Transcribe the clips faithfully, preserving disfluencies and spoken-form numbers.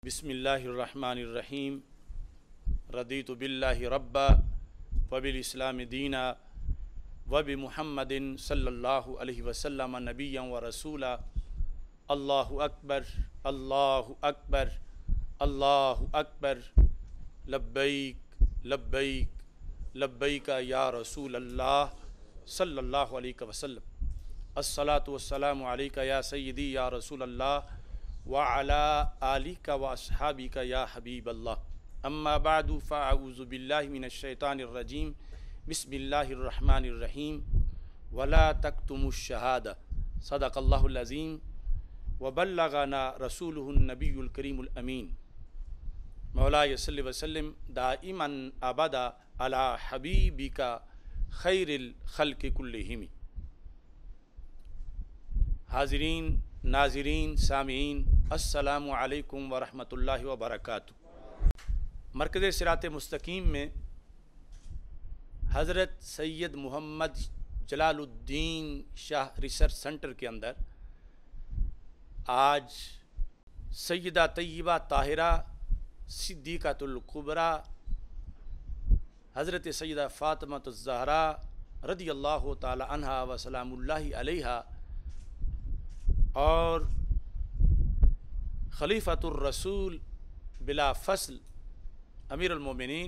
बिस्मिल्लाहिर्रहमानिर्रहीम। रदीतु बिल्लाहि रब्बा व बिल इस्लाम दीना व बि मुहम्मदिन सल्लल्लाहु अलैहि वसल्लम नबिय्यन व रसूला। अल्लाहु अकबर अल्लाहु अकबर अल्लाहु अकबर। लब्बैक लब्बैक लब्बैक या रसूल अल्लाह सल्लल्लाहु अलैहि वसल्लम। अस्सलातु वस्सलामु अलैका या सय्यदी या रसूल अल्लाह व अला आलिका व अस्हाबिका या हबीब अल्लाह। अम्मा बादु फ़अऊज़ु बिल्लाहि मिनश शैतानिर रजीम। बिस्मिल्लाहिर रहमानिर रहीम। वला तक्तुमुश शहादा सदक़ल्लाहुल अज़ीम व बल्लगना रसूलुहुन नबियुल करीमुल अमीन। मौलाय सल्लि व सल्लिम दाइमन अबदा अला हबीबिका खैरिल खल्क़ि कुल्लिहिम। हाज़रीन, नाज़रीन, सामीन, अस्सलामु अलैकुम व रहमतुल्लाहि व बरकातुहू। मरकज़ सिरात मुस्तकीम में हज़रत सैयद मोहम्मद जलालुद्दीन शाह रिसर्च सेंटर के अंदर आज सैयदा तय्यबा ताहिरा सिद्दीक़ातुल कुबरा हज़रत सैयदा फ़ातिमातुज़ ज़हरा रदियल्लाहु ताला अन्हा व सलामुल्लाहि अलैहा और खलीफतुर रसूल बिला फ़स्ल अमीरुल मोमिनीन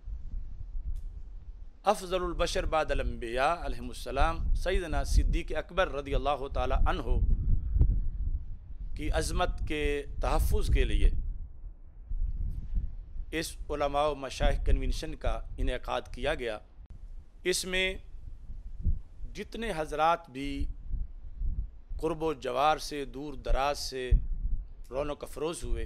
अफ़ज़लुल बशर बादल अंबिया अलैहिमुस्सलाम सैयदना सिद्दीक़ अकबर रदियल्लाहु ताला अन्हु की अज़मत के तहफ़्फ़ुज़ के लिए इस उलमा व मशाइख़ कन्वेंशन का इनेकाद किया गया। इसमें जितने हज़रात भी क़ुर्ब जवार से दूर दराज से रौनक अफरोज़ हुए,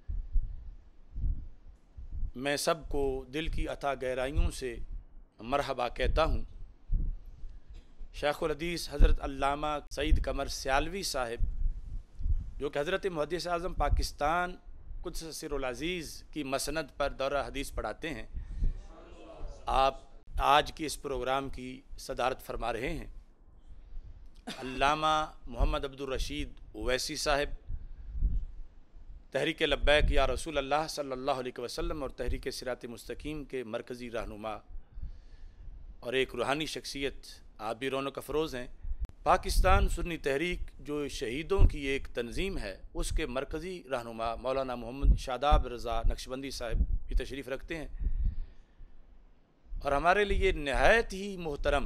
मैं सबको दिल की अता गहराइयों से मरहबा कहता हूँ। शेखुल हदीस हज़रत अल्लामा सईद कमर सियालवी साहिब जो कि हज़रत मुहद्दिस आज़म पाकिस्तान कुद्स सिरुल अज़ीज़ की मसनद पर दौरा हदीस पढ़ाते हैं, आप आज के इस प्रोग्राम की सदारत फरमा रहे हैं। अल्लामा मोहम्मद अब्दुल रशीद ओवैसी साहिब तहरीक लब्बैक या रसूल अल्लाह सल्लल्लाहु अलैहि वसल्लम और तहरीक सिरात मुस्तकीम के मरकज़ी रहनुमा और एक रूहानी शख्सियत, आप भी रौनक अफरोज़ हैं। पाकिस्तान सुन्नी तहरीक जो शहीदों की एक तंजीम है, उसके मरकज़ी रहनुमा मौलाना मोहम्मद शादाब रज़ा नक्शबंदी साहिब भी तशरीफ़ रखते हैं और हमारे लिए नहायत ही मोहतरम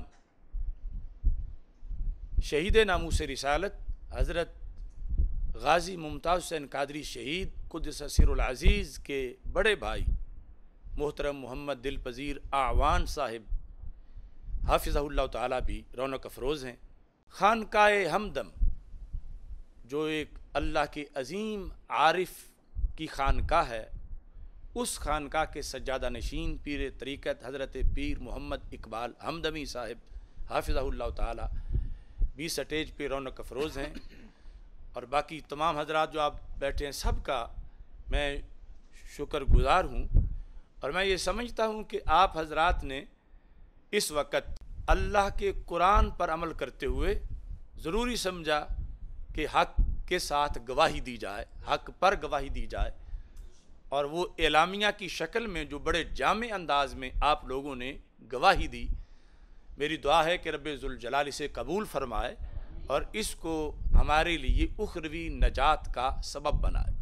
शहीद नामूस रिसालत हज़रत गाज़ी मुमताज़ हुसैन कादरी शहीद कुद्दस सिरुल अज़ीज़ के बड़े भाई मोहतरम मोहम्मद दिल पज़ीर आवान साहिब हाफ़िज़हुल्लाह ताला भी रौनक अफरोज़ हैं। खानकाए हमदम जो एक अल्लाह के अज़ीम आरिफ की खानकाह है, उस खानकाह के सज्जादा नशीन पीर तरीक़त हज़रत पीर मोहम्मद इकबाल हमदमी साहिब हाफ़िज़हुल्लाह ताला भी स्टेज पे रौनक अफरोज़ हैं और बाकी तमाम हज़रात जो आप बैठे हैं, सब का मैं शुक्रगुज़ार हूँ। और मैं ये समझता हूँ कि आप हज़रात ने इस वक्त अल्लाह के कुरान पर अमल करते हुए ज़रूरी समझा कि हक़ के साथ गवाही दी जाए, हक़ पर गवाही दी जाए, और वो एलामिया की शक्ल में जो बड़े जामे अंदाज में आप लोगों ने गवाही दी। मेरी दुआ है कि रब्बे ज़ुल जलाल इसे कबूल फरमाए और इसको हमारे लिए उखरवी नजात का सबब बनाए।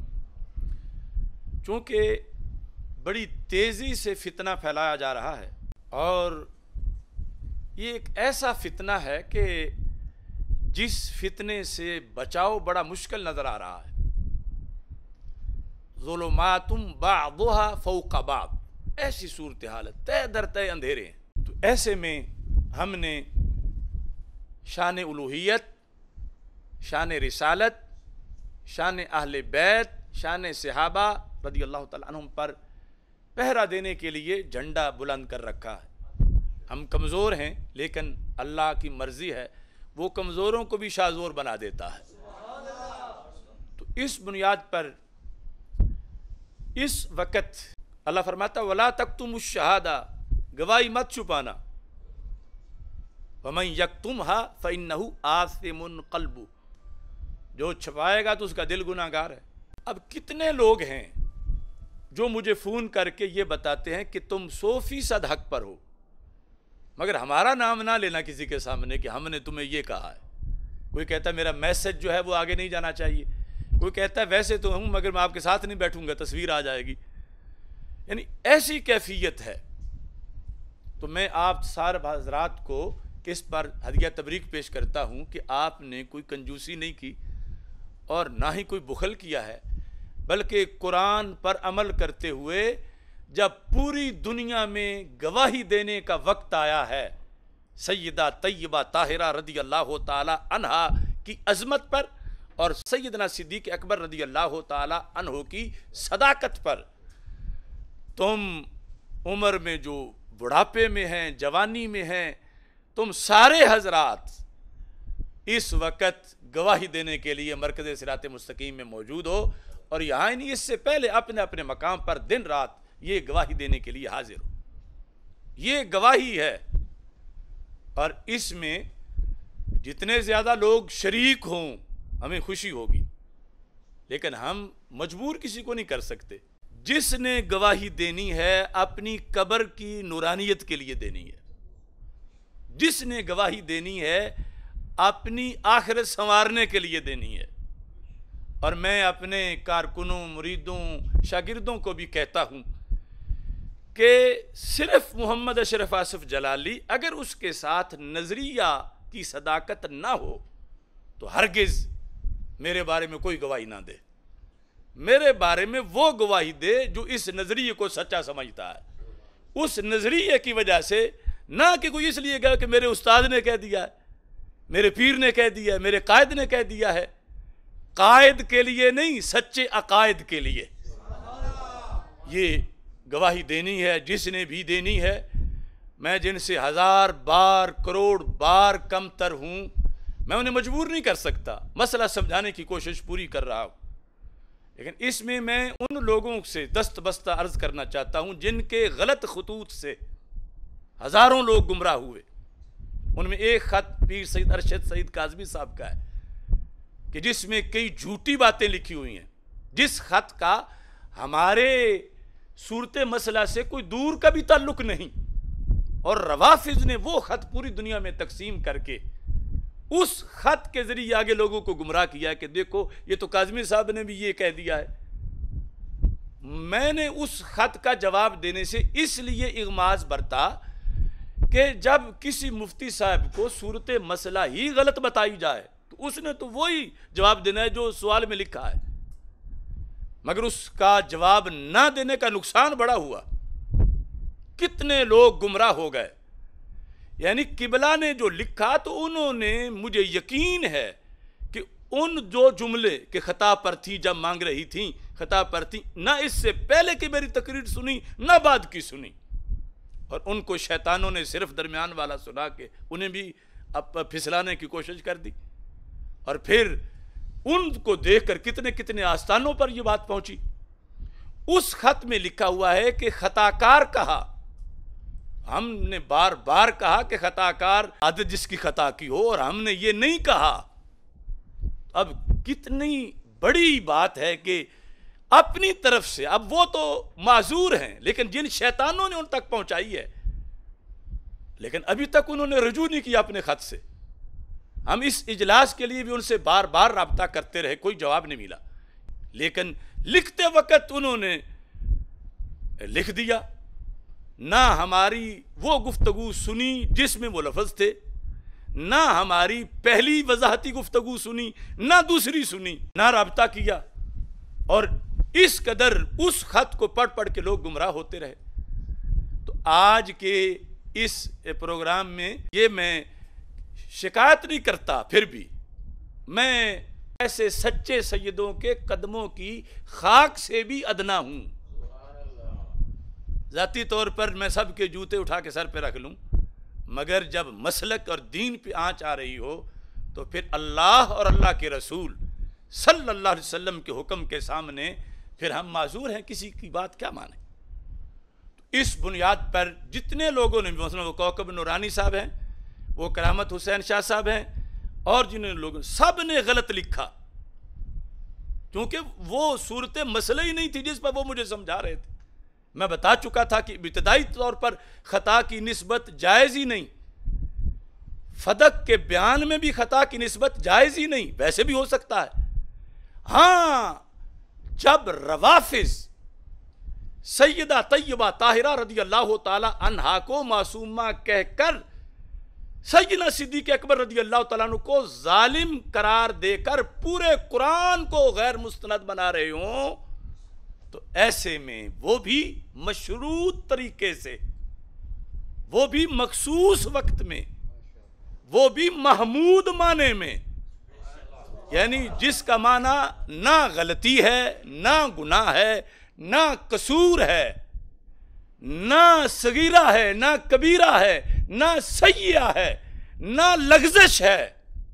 चूँकि बड़ी तेज़ी से फितना फैलाया जा रहा है और ये एक ऐसा फितना है कि जिस फितने से बचाव बड़ा मुश्किल नज़र आ रहा है। ज़ुलुमातुम बादुहा फौक़ बाद, ऐसी सूरत हाल है, तय दर तय अंधेरे हैं। तो ऐसे में हमने शान उलूहियत, शान रिसालत, शान अहले बैत, शान सहाबा रदियल्लाहु ताला अन्हुम पर पहरा देने के लिए झंडा बुलंद कर रखा है। हम कमज़ोर हैं, लेकिन अल्लाह की मर्ज़ी है, वो कमज़ोरों को भी शाज़ोर बना देता है। तो इस बुनियाद पर इस वक़्त अल्लाह फरमाता वला तक्तुमुश शहादा, गवाही मत छुपाना। वमन यक्तुमहा फ़इन्नहु आसिमुन क़ल्बु, जो छुपाएगा तो उसका दिल गुनाहगार है। اب کتنے لوگ ہیں جو مجھے فون کر کے یہ بتاتے ہیں کہ تم سو فیصد حق پر ہو، مگر ہمارا نام نہ لینا کسی کے سامنے کہ ہم نے تمہیں یہ کہا ہے۔ کوئی کہتا ہے میرا میسج جو ہے وہ آگے نہیں جانا چاہیے، کوئی کہتا ہے ویسے تو ہوں مگر میں آپ کے ساتھ نہیں بیٹھوں گا، تصویر آ جائے گی۔ یعنی ایسی کیفیت ہے۔ تو میں آپ سارے حضرات کو اس پر ہدیہ تبریک پیش کرتا ہوں کہ آپ نے کوئی کنجوسی نہیں کی اور نہ ہی کوئی بخل کیا ہے، بلکہ قرآن پر عمل کرتے ہوئے جب پوری دنیا میں گواہی دینے کا وقت آیا ہے سیدہ طیبہ طاہرہ رضی اللہ تعالی عنہا کی عظمت پر اور سیدنا صدیق اکبر رضی اللہ تعالی عنہ کی صداقت پر، تم عمر میں جو بڑھاپے میں ہیں، جوانی میں ہیں، تم سارے حضرات اس وقت گواہی دینے کے لیے مرکز صراط مستقیم میں موجود ہو، اور یہاں نہیں اس سے پہلے اپنے اپنے مقام پر دن رات یہ گواہی دینے کے لیے حاضر ہو۔ یہ گواہی ہے، اور اس میں جتنے زیادہ لوگ شریک ہوں ہمیں خوشی ہوگی، لیکن ہم مجبور کسی کو نہیں کر سکتے۔ جس نے گواہی دینی ہے اپنی قبر کی نورانیت کے لیے دینی ہے، جس نے گواہی دینی ہے اپنی آخرت سنوارنے کے لیے دینی ہے۔ اور میں اپنے کارکنوں، مریدوں، شاگردوں کو بھی کہتا ہوں کہ صرف محمد اشرف آصف جلالی اگر اس کے ساتھ نظریہ کی صداقت نہ ہو تو ہرگز میرے بارے میں کوئی گواہی نہ دے۔ میرے بارے میں وہ گواہی دے جو اس نظریے کو سچا سمجھتا ہے، اس نظریے کی وجہ سے، نہ کہ کوئی اس لیے کہا کہ میرے استاد نے کہہ دیا ہے، میرے پیر نے کہہ دیا ہے، میرے قائد نے کہہ دیا ہے۔ قائد کے لیے نہیں، سچے عقائد کے لیے یہ گواہی دینی ہے، جس نے بھی دینی ہے۔ میں جن سے ہزار بار کروڑ بار کم تر ہوں، میں انہیں مجبور نہیں کر سکتا، مسئلہ سمجھانے کی کوشش پوری کر رہا ہوں، لیکن اس میں میں ان لوگوں سے دست بستہ عرض کرنا چاہتا ہوں جن کے غلط خطوط سے ہزاروں لوگ گمراہ ہوئے۔ ان میں ایک خط پیر سید ارشد سعید کاظمی صاحب کا ہے کہ جس میں کئی جھوٹی باتیں لکھی ہوئی ہیں، جس خط کا ہمارے صورت مسئلہ سے کوئی دور کا بھی تعلق نہیں، اور روافض نے وہ خط پوری دنیا میں تقسیم کر کے اس خط کے ذریعے آگے لوگوں کو گمراہ کیا ہے کہ دیکھو یہ تو کاظمی صاحب نے بھی یہ کہہ دیا ہے۔ میں نے اس خط کا جواب دینے سے اس لیے اغماض برتا کہ جب کسی مفتی صاحب کو صورت مسئلہ ہی غلط بتائی جائے تو اس نے تو وہی جواب دینا ہے جو سوال میں لکھا ہے، مگر اس کا جواب نہ دینے کا نقصان بڑا ہوا، کتنے لوگ گمراہ ہو گئے۔ یعنی قبلہ نے جو لکھا تو انہوں نے، مجھے یقین ہے کہ ان جو جملے کہ خطا پر تھی جب مانگ رہی تھیں، خطا پر تھی، نہ اس سے پہلے کی میری تقریر سنی نہ بعد کی سنی، اور ان کو شیطانوں نے صرف درمیان والا سنا کے انہیں بھی اب پھسلانے کی کوشش کر دی، اور پھر ان کو دیکھ کر کتنے کتنے آستانوں پر یہ بات پہنچی۔ اس خط میں لکھا ہوا ہے کہ خطا کار کہا، ہم نے بار بار کہا کہ خطا کار عادت جس کی خطا کی ہو، اور ہم نے یہ نہیں کہا۔ اب کتنی بڑی بات ہے کہ اپنی طرف سے، اب وہ تو معذور ہیں لیکن جن شیطانوں نے ان تک پہنچائی ہے، لیکن ابھی تک انہوں نے رجوع نہیں کیا اپنے خط سے۔ ہم اس اجلاس کے لیے بھی ان سے بار بار رابطہ کرتے رہے، کوئی جواب نہیں ملا، لیکن لکھتے وقت انہوں نے لکھ دیا، نہ ہماری وہ گفتگو سنی جس میں وہ لفظ تھے، نہ ہماری پہلی وضاحتی گفتگو سنی، نہ دوسری سنی، نہ رابطہ کیا، اور اس قدر اس خط کو پڑھ پڑھ کے لوگ گمراہ ہوتے رہے۔ تو آج کے اس پروگرام میں یہ میں شکایت نہیں کرتا، پھر بھی میں ایسے سچے سیدوں کے قدموں کی خاک سے بھی ادنا ہوں۔ ذاتی طور پر میں سب کے جوتے اٹھا کے سر پہ رکھ لوں، مگر جب مسلک اور دین پہ آنچ آ رہی ہو تو پھر اللہ اور اللہ کے رسول صلی اللہ علیہ وسلم کے حکم کے سامنے پھر ہم معذور ہیں، کسی کی بات کیا مانیں۔ اس بنیاد پر جتنے لوگوں نے، مثلا وہ کوکب نورانی صاحب ہیں، وہ کرامت حسین شاہ صاحب ہیں، اور جنہوں نے لوگوں سب نے غلط لکھا، کیونکہ وہ صورت مسئلہ ہی نہیں تھی جس پر وہ مجھے سمجھا رہے تھے. میں بتا چکا تھا کہ ابتدائی طور پر خطا کی نسبت جائز ہی نہیں، فدق کے بیان میں بھی خطا کی نسبت جائز ہی نہیں، ویسے بھی ہو سکتا ہے. ہاں جب روافظ سیدہ طیبہ طاہرہ رضی اللہ تعالی عنہا کو معصومہ کہہ کر سیدنا صدیق اکبر رضی اللہ تعالیٰ عنہ کو ظالم قرار دے کر پورے قرآن کو غیر مستند بنا رہے ہوں، تو ایسے میں وہ بھی مشروط طریقے سے، وہ بھی مخصوص وقت میں، وہ بھی محمود معنی میں، یعنی جس کا معنی نہ غلطی ہے، نہ گناہ ہے، نہ قصور ہے، نہ صغیرہ ہے، نہ کبیرہ ہے، نہ سیئہ ہے، نہ لغزش ہے،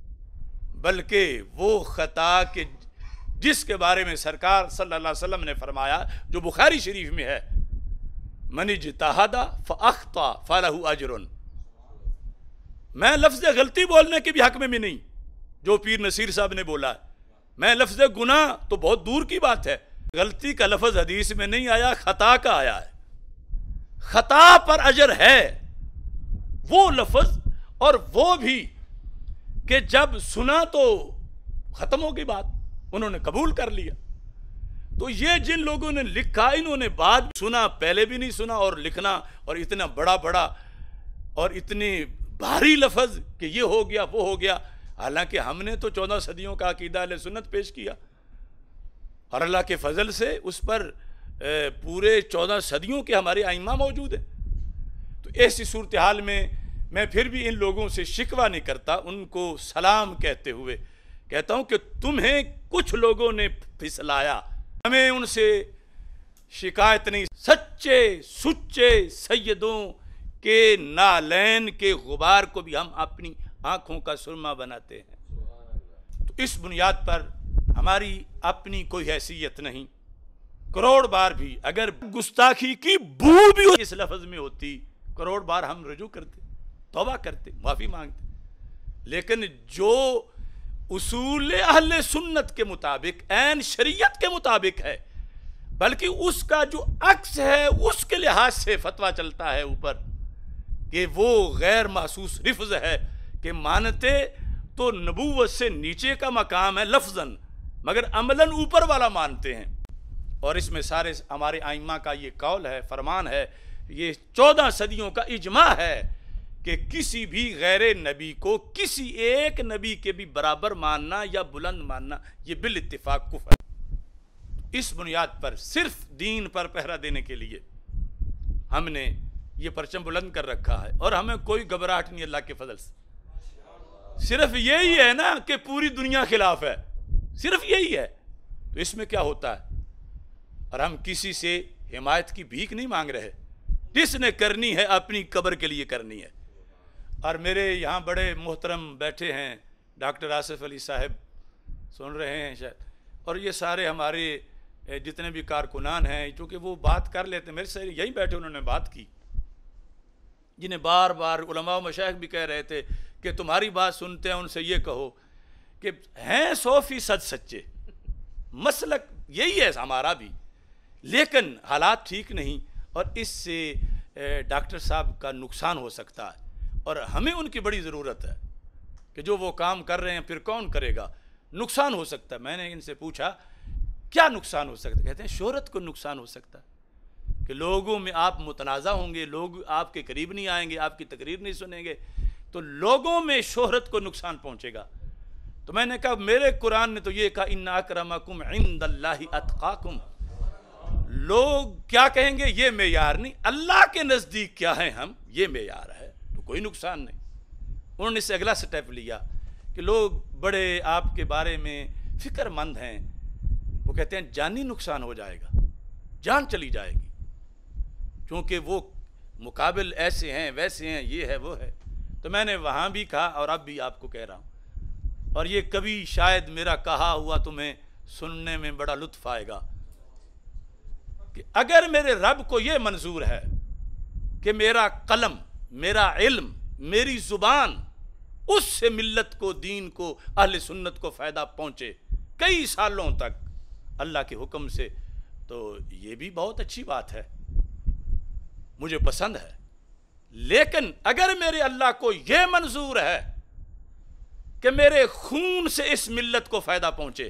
بلکہ وہ خطا کے جس کے بارے میں سرکار صلی اللہ علیہ وسلم نے فرمایا، جو بخاری شریف میں ہے، من اجتہد فاخطأ فلہ اجر. میں لفظ غلطی بولنے کے بھی حق میں بھی نہیں جو پیر نصیر صاحب نے بولا ہے. میں لفظ گناہ تو بہت دور کی بات ہے، غلطی کا لفظ حدیث میں نہیں آیا، خطا کا آیا ہے. خطا پر اجر ہے وہ لفظ، اور وہ بھی کہ جب سنا تو ختم ہو گئی بات، انہوں نے قبول کر لیا. تو یہ جن لوگوں نے لکھا، انہوں نے بعد سنا، پہلے بھی نہیں سنا، اور لکھنا اور اتنا بڑا بڑا اور اتنے بھاری لفظ کہ یہ ہو گیا وہ ہو گیا. حالانکہ ہم نے تو چودہ صدیوں کا عقیدہ اہل سنت پیش کیا، اور اللہ کے فضل سے اس پر پورے چودہ صدیوں کے ہمارے ائمہ موجود ہیں. تو ایسی صورتحال میں میں پھر بھی ان لوگوں سے شکوہ نہیں کرتا، ان کو سلام کہتے ہوئے کہتا ہوں کہ تمہیں کچھ لوگوں نے پھسلایا، ہمیں ان سے شکایت نہیں. سچے سچے سیدوں کے نالین کے غبار کو بھی ہم اپنی آنکھوں کا سرما بناتے ہیں. تو اس بنیاد پر ہماری اپنی کوئی حیثیت نہیں. کروڑ بار بھی اگر گستاخی کی بو بھی اس لفظ میں ہوتی، کروڑ بار ہم رجوع کرتے، توبہ کرتے، معافی مانگتے. لیکن جو اصول اہل سنت کے مطابق، عین شریعت کے مطابق ہے، بلکہ اس کا جو عکس ہے اس کے لحاظ سے فتویٰ چلتا ہے اوپر کہ وہ غیر محسوس رفظ ہے، کہ مانتے تو نبوت سے نیچے کا مقام ہے لفظاً، مگر عملاً اوپر والا مانتے ہیں. اور اس میں سارے ہمارے ائمہ کا یہ قول ہے، فرمان ہے، یہ چودہ صدیوں کا اجماع ہے کہ کسی بھی غیر نبی کو کسی ایک نبی کے بھی برابر ماننا یا بلند ماننا یہ بالاتفاق کفر ہے. اس بنیاد پر صرف دین پر پہرا دینے کے لیے ہم نے یہ پرچم بلند کر رکھا ہے، اور ہمیں کوئی گھبراہٹ نہیں اللہ کے فضل سے. صرف یہی ہے نا کہ پوری دنیا خلاف ہے، صرف یہی ہے، تو اس میں کیا ہوتا ہے؟ اور ہم کسی سے حمایت کی بھیک نہیں مانگ رہے، جس نے کرنی ہے اپنی قبر کے لیے کرنی ہے. اور میرے یہاں بڑے محترم بیٹھے ہیں، ڈاکٹر آصف علی صاحب سن رہے ہیں شاید، اور یہ سارے ہمارے جتنے بھی کارکنان ہیں، چونکہ وہ بات کر لیتے ہیں، میرے سے یہی بیٹھے انہوں نے بات کی، جنہیں بار بار علماء و مشائخ بھی کہہ رہے تھے کہ تمہاری بات سنتے ہیں، ان سے یہ کہو کہ ہیں سو فیصد سچے، مسلک یہی ہے ہمارا بھی، لیکن حالات ٹھیک نہیں، اور اس سے ڈاکٹر صاحب کا نقصان ہو سکتا ہے، اور ہمیں ان کی بڑی ضرورت ہے کہ جو وہ کام کر رہے ہیں پھر کون کرے گا. نقصان ہو سکتا ہے. میں نے ان سے پوچھا کیا نقصان ہو سکتا ہے؟ کہتے ہیں شہرت کو نقصان ہو سکتا ہے، کہ لوگوں میں آپ متنازع ہوں گے، لوگ آپ کے قریب نہیں آئیں گے، آپ کی تقریر نہیں سنیں گے، تو لوگوں میں شہرت کو نقصان پہنچے گا. تو میں نے کہا میرے قرآن نے تو یہ کہا ان اکرمکم عند اللہ اتقاکم. لوگ کیا کہیں گے یہ معیار نہیں، اللہ کے نزدیک کیا ہیں ہم یہ معیار ہے، تو کوئی نقصان نہیں. انہوں نے اس سے اگلا سٹیپ لیا کہ لوگ بڑے آپ کے بارے میں فکر مند ہیں، وہ کہتے ہیں جانی نقصان ہو جائے گا، جان چلی جائے گی، کیونکہ وہ مقابل ایسے ہیں ویسے ہیں، یہ ہے وہ ہے. تو میں نے وہاں بھی کہا اور اب بھی آپ کو کہہ رہا ہوں، اور یہ کبھی شاید میرا کہا ہوا تمہیں سننے میں بڑا لطف آئے گا، کہ اگر میرے رب کو یہ منظور ہے کہ میرا قلم، میرا علم، میری زبان اس سے ملت کو، دین کو، اہل سنت کو فائدہ پہنچے کئی سالوں تک، اللہ کے حکم سے، تو یہ بھی بہت اچھی بات ہے، مجھے پسند ہے۔ لیکن اگر میرے اللہ کو یہ منظور ہے کہ میرے خون سے اس ملت کو فائدہ پہنچے،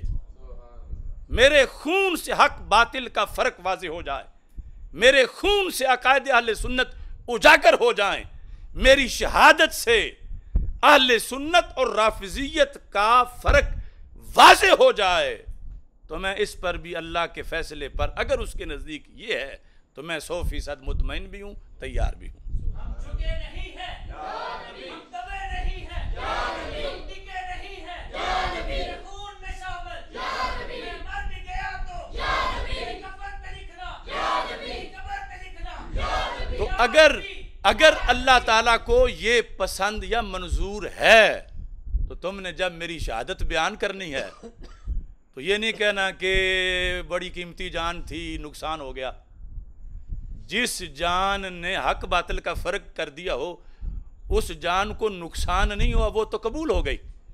میرے خون سے حق باطل کا فرق واضح ہو جائے، میرے خون سے عقائد اہل سنت اجاگر ہو جائیں، میری شہادت سے اہل سنت اور رافضیت کا فرق واضح ہو جائے، تو میں اس پر بھی اللہ کے فیصلے پر اگر اس کے نزدیک یہ ہے تو میں سو فیصد مطمئن بھی ہوں، تیار بھی ہوں۔ ہم جھکے نہیں ہیں، ہم دبے نہیں ہیں، ہم ٹکے نہیں ہیں، میرے خون میں شامل، میں مر بھی گیا تو میری کفن پہ لکھنا، میری قبر پہ لکھنا۔ تو اگر اگر اللہ تعالیٰ کو یہ پسند یا منظور ہے تو تم نے جب میری شہادت بیان کرنی ہے تو یہ نہیں کہنا کہ بڑی قیمتی جان تھی، نقصان ہو گیا۔ جس جان نے حق باطل کا فرق کر دیا ہو اس جان کو نقصان نہیں ہوا، وہ تو قبول ہو گئی۔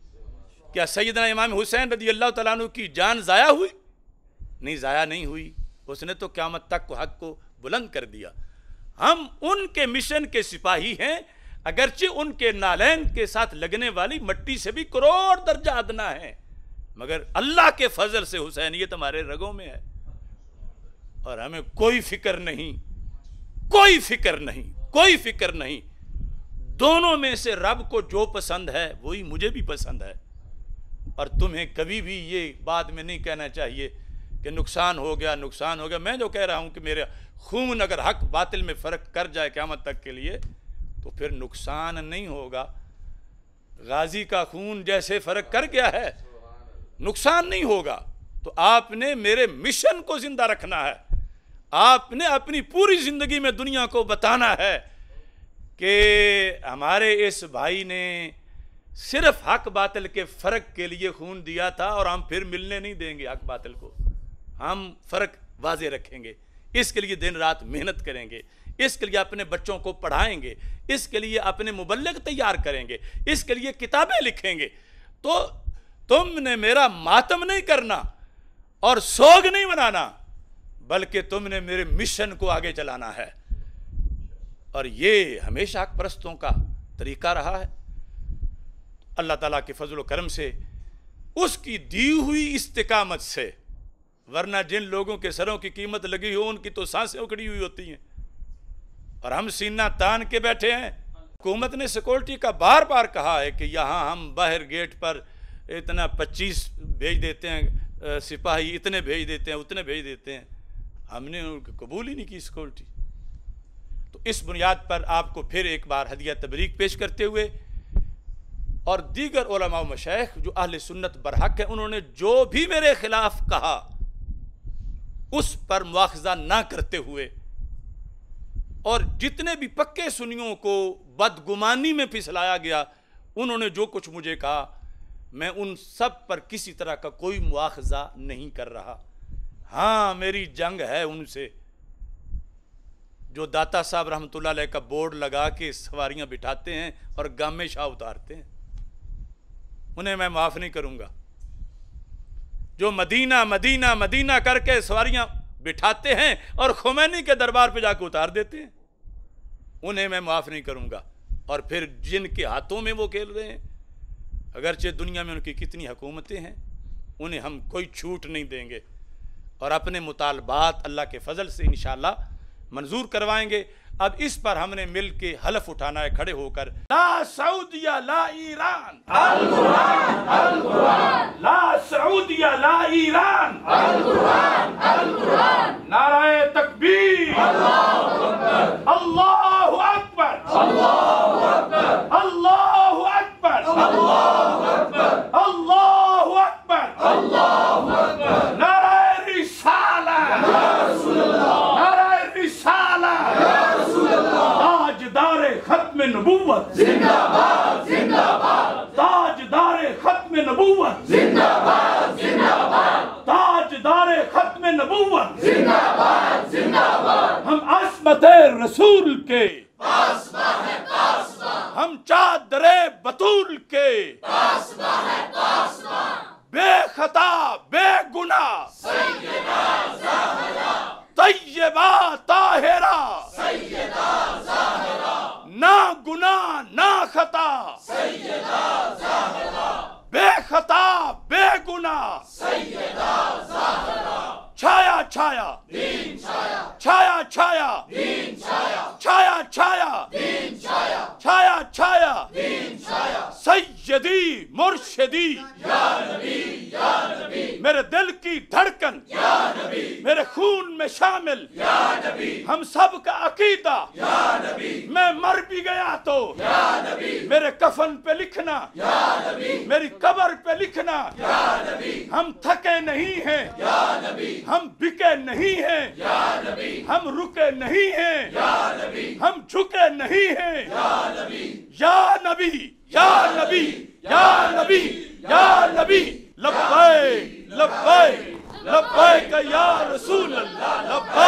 کیا سیدنا امام حسین رضی اللہ تعالیٰ عنہ کی جان ضائع ہوئی؟ نہیں، ضائع نہیں ہوئی، اس نے تو قیامت تک کو حق کو بلند کر دیا۔ ہم ان کے مشن کے سپاہی ہیں، اگرچہ ان کے نالین کے ساتھ لگنے والی مٹی سے بھی کروڑ درجہ ادنا ہے، مگر اللہ کے فضل سے حسینیت ہمارے رگوں میں ہے، اور ہمیں کوئی فکر نہیں، کوئی فکر نہیں، کوئی فکر نہیں۔ دونوں میں سے رب کو جو پسند ہے وہی مجھے بھی پسند ہے، اور تمہیں کبھی بھی یہ بعد میں نہیں کہنا چاہیے کہ نقصان ہو گیا، نقصان ہو گیا۔ میں جو کہہ رہا ہوں کہ میرا خون اگر حق باطل میں فرق کر جائے قیامت تک کے لیے تو پھر نقصان نہیں ہوگا۔ غازی کا خون جیسے فرق کر گیا ہے، نقصان نہیں ہوگا۔ تو آپ نے میرے مشن کو زندہ رکھنا ہے، آپ نے اپنی پوری زندگی میں دنیا کو بتانا ہے کہ ہمارے اس بھائی نے صرف حق باطل کے فرق کے لیے خون دیا تھا، اور ہم پھر ملنے نہیں دیں گے حق باطل کو، ہم فرق واضح رکھیں گے، اس کے لیے دن رات محنت کریں گے، اس کے لیے اپنے بچوں کو پڑھائیں گے، اس کے لیے اپنے مبلغ تیار کریں گے، اس کے لیے کتابیں لکھیں گے۔ تو تم نے میرا ماتم نہیں کرنا اور سوگ نہیں منانا، بلکہ تم نے میرے مشن کو آگے چلانا ہے، اور یہ ہمیشہ حق پرستوں کا طریقہ رہا ہے۔ اللہ تعالیٰ کے فضل و کرم سے، اس کی دی ہوئی استقامت سے، ورنہ جن لوگوں کے سروں کی قیمت لگی ہو ان کی تو سانسیں اکڑی ہوئی ہوتی ہیں، اور ہم سینہ تان کے بیٹھے ہیں۔ حکومت نے سیکورٹی کا بار بار کہا ہے کہ یہاں ہم باہر گیٹ پر اتنا پچیس بھیج دیتے ہیں سپاہی، اتنے بھیج دیتے ہیں، اتنے بھیج دیتے ہیں، ہم نے ان کو قبول ہی نہیں کی سیکورٹی۔ تو اس بنیاد پر آپ کو پھر ایک بار ہدیہ تبریک پیش کرتے ہوئے، اور دیگر علماء و مشائخ جو اہل سنت برحق ہیں، انہوں نے جو بھی میرے خلاف کہا اس پر مواخذہ نہ کرتے ہوئے، اور جتنے بھی پکے سنیوں کو بدگمانی میں پھسلایا گیا، انہوں نے جو کچھ مجھے کہا، میں ان سب پر کسی طرح کا کوئی مواخذہ نہیں کر رہا۔ ہاں، میری جنگ ہے ان سے جو داتا صاحب رحمۃ اللہ علیہ کا بورڈ لگا کے سواریاں بٹھاتے ہیں اور گامے شاہ اتارتے ہیں، انہیں میں معاف نہیں کروں گا۔ جو مدینہ مدینہ مدینہ کر کے سواریاں بٹھاتے ہیں اور خمینی کے دربار پہ جا کے اتار دیتے ہیں، انہیں میں معاف نہیں کروں گا۔ اور پھر جن کے ہاتھوں میں وہ کھیل رہے ہیں، اگرچہ دنیا میں ان کی کتنی حکومتیں ہیں، انہیں ہم کوئی چھوٹ نہیں دیں گے، اور اپنے مطالبات اللہ کے فضل سے انشاءاللہ منظور کروائیں گے۔ اب اس پر ہم نے مل کے حلف اٹھانا ہے کھڑے ہو کر، لا سعودیہ لا ایران، القرآن القرآن، لا سعودیہ لا ایران، القرآن القرآن، نعرہ تکبیر، اللہ اکبر، اللہ اکبر، اللہ اکبر، اللہ اکبر، اللہ اکبر، اللہ اکبر، اللہ اکبر، نعرہ رسالہ، یا رسول اللہ، نعرہ رسالہ، تاجدار ختم نبوت زندہ باد زندہ باد، تاجدار ختم نبوت زندہ باد زندہ باد، تاجدار ختم نبوت زندہ باد زندہ باد، ہم عصمت رسول کے پاسباں ہیں پاسباں، ہم چادر بطول کے پاسباں ہیں پاسباں، بے خطا بے گناہ سید خطا بے گناہ سیدہ زہرا چھایا چھایا دین چھایا چھایا چھایا دین چھایا چھایا چھایا دین چھایا چھایا چھایا دین چھایا سیدی مرشدی یا نبی یا نبی میرے دل کی دھڑکن یا نبی میرے خون میں شامل یا نبی ہم سب کا عقیدہ یا نبی میں مر بھی گیا تو یا نبی میرے کفن پہ لکھنا یا نبی میری قبر پہ لکھنا یا نبی ہم تھکے نہیں ہیں یا نبی ہم بکے نہیں ہیں یا نبی ہم رکے نہیں ہیں یا نبی ہم جھکے نہیں ہیں یا نبی یا نبی یا نبی یا نبی یا نبی لبیک لبیک لبیک یا رسول اللہ لبیک